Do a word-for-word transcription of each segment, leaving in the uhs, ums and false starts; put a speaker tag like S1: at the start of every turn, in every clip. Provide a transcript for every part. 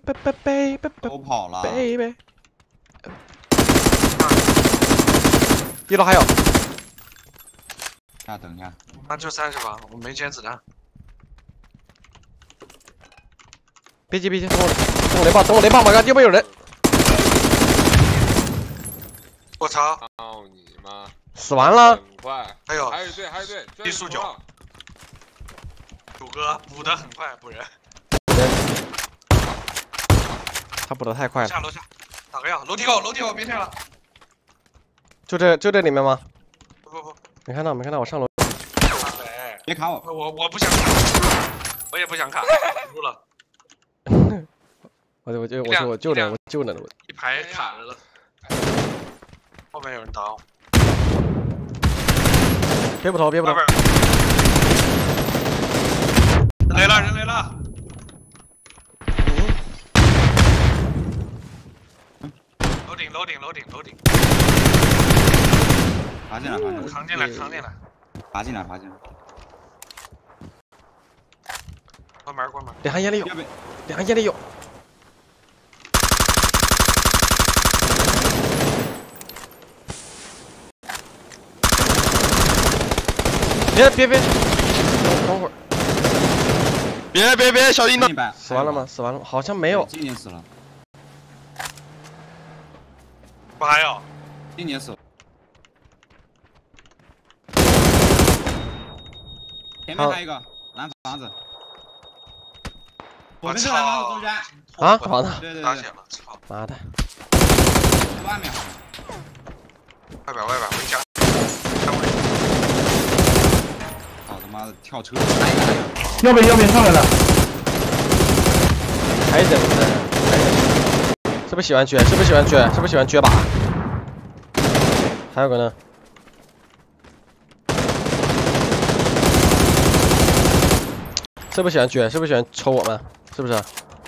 S1: 贝贝贝贝贝，
S2: 都跑了。
S1: 贝贝。一楼还有。
S2: 啊，等一下。
S3: 那就三十吧，我没捡子弹。
S1: 别急别急，等我等我雷爆，等我雷爆，马上右边有人。
S3: 我操！
S4: 操你妈！
S1: 死完了，
S4: 很快，
S3: 还有
S4: 还有一队，还有一队，
S3: 低速九，主哥补的很快，补人。
S1: 他补的太快了。
S3: 下楼下，打个药，楼梯口，楼梯口，别跳了。
S1: 就这就这里面吗？
S3: 不不不，
S1: 没看到没看到，我上楼。
S3: 哎，
S2: 别卡我，
S3: 我我不想卡，我也不想卡，输了。
S1: 我我就我就我救人，我救人了，我
S3: 一排卡着了。后面有人打我。
S1: 别不投，别不投！
S3: 人来了，人来了！楼顶，楼顶，楼顶，楼顶！
S2: 爬进来，爬进来，
S3: 扛进来，扛进来！
S2: 爬进来，爬进来！
S3: 关门，关门！
S1: 两行眼里有，两行眼里有。别别别！等会儿。
S5: 别别别，小心的！
S1: 死完了吗？死完了，好像没有。
S2: 今年死了。
S3: 不还有？
S2: 今年死了。前面还有一个蓝房子。我们是蓝房子中间。
S1: 啊，房子。
S2: 对对对。
S3: 打血了，操！
S1: 妈的。
S2: 外面。
S3: 外边外边回家。
S2: 妈的，跳车！
S6: 右边右边上来了，
S1: 还等呢，还等。是不是喜欢撅？是不是喜欢撅？是不是喜欢撅把？还有个呢？是不是喜欢撅？是不是喜欢抽我们？是不是？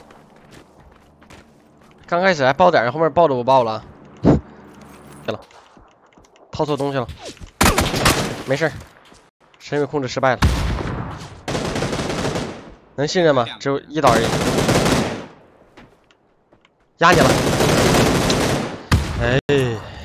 S1: 刚开始还爆点，后面爆都不爆了。对了，掏错东西了，没事。 身位控制失败了，能信任吗？只有一刀而已，压你了，哎。